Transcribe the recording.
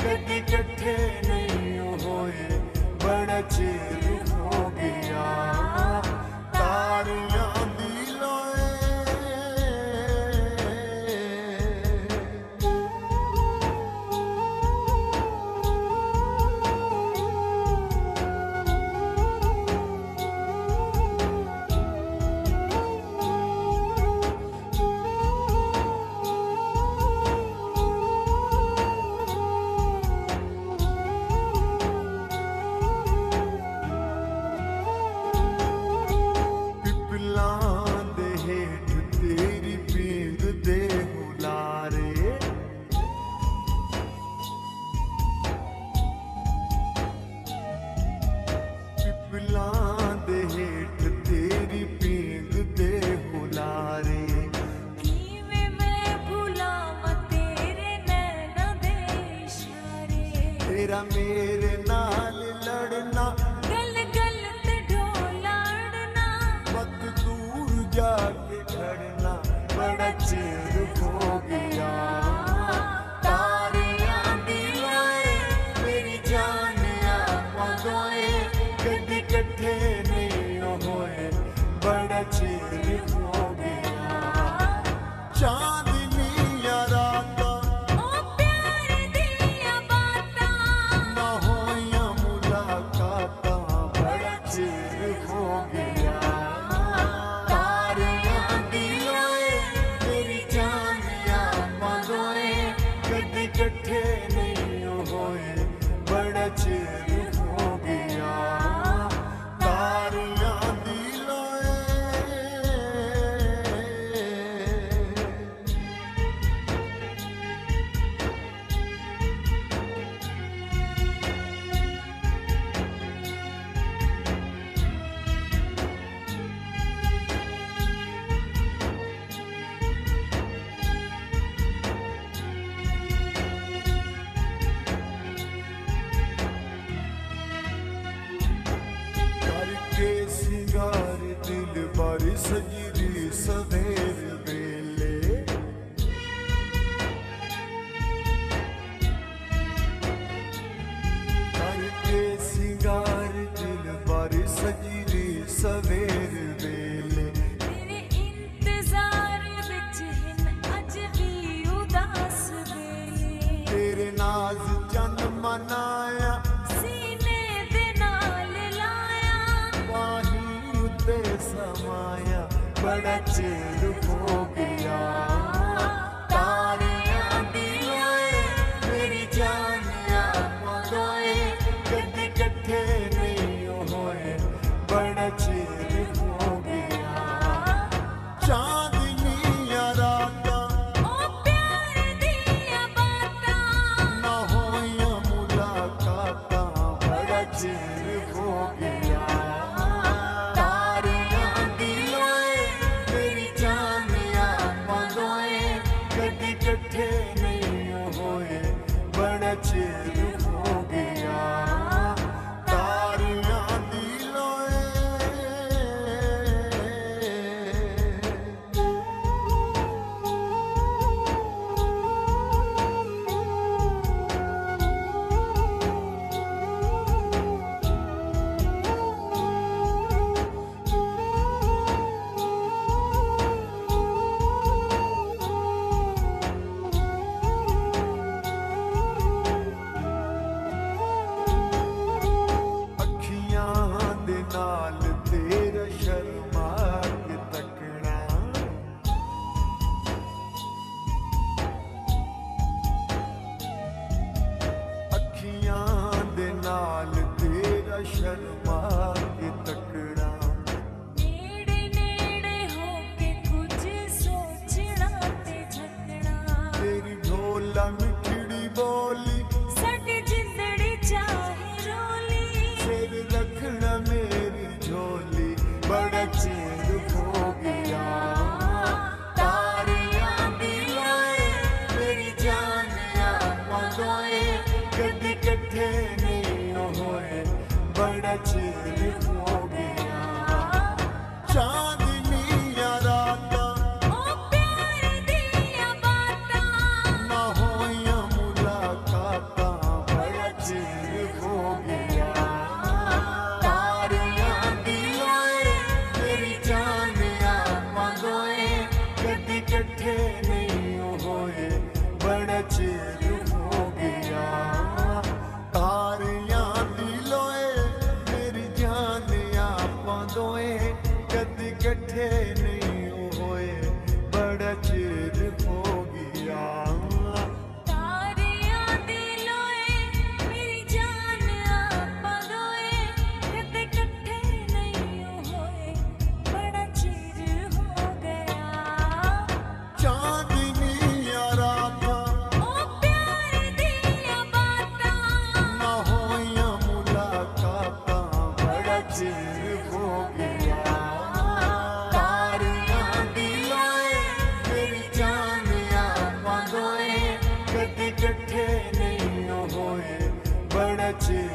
कदी कट्ठे नहीं होए बड़ा चिर हो गया तारियां दी लोए तेरा मेरे नाल लड़ना गल गल ते ढोलाड़ना वक्त दूर जाके खड़ना बड़ा चिर हो गया तारियां दी लोए मेरी जान आपां दोए कदी कट्ठे नहीं होए बड़ा चिर हो गया चांदनियां रातां कट्ठे नहीं होए बड़ा चिर हो गया तारियां दी लोए सिंगार दिल बारी सजरी सवेर बेले करके सिंगार दिल बारी सजरी सवेर बेले तेरे इंतजार विच हिन अज भी उदास वेले तेरे नाज चंद मनाया समाया बड़ा चिर हो गया तारियां दी लोए मेरी जान आपां दोए कदी कट्ठे नहीं होए बड़ा चिर हो गया चांदनियां रातां ओ प्यार दियां बातां ना होइयां मुलाकातां बड़ा चिर हो गया कट्ठे नहीं होए बड़ा चिर हो गया तारियां दी लोए नाल तेरा शर्मा के तकना अखियां दे नाल तेरा शर्मा के तकना नेड़े नेड़े होके कुछ सोचना ते झकना तेरी ढोला मिठड़ी बोली साडी जिंदड़ी चाहे रोली सिर रखना मेरी झोली बड़ा चिर हो गया तारियां दी लोए मेरी जान आपां दोए कदी कट्ठे नहीं होए बड़ा चिर हो गया चांदनियां रातां ओ प्यार दियां बातां ना होइयां मुलाकातां बड़ा चिर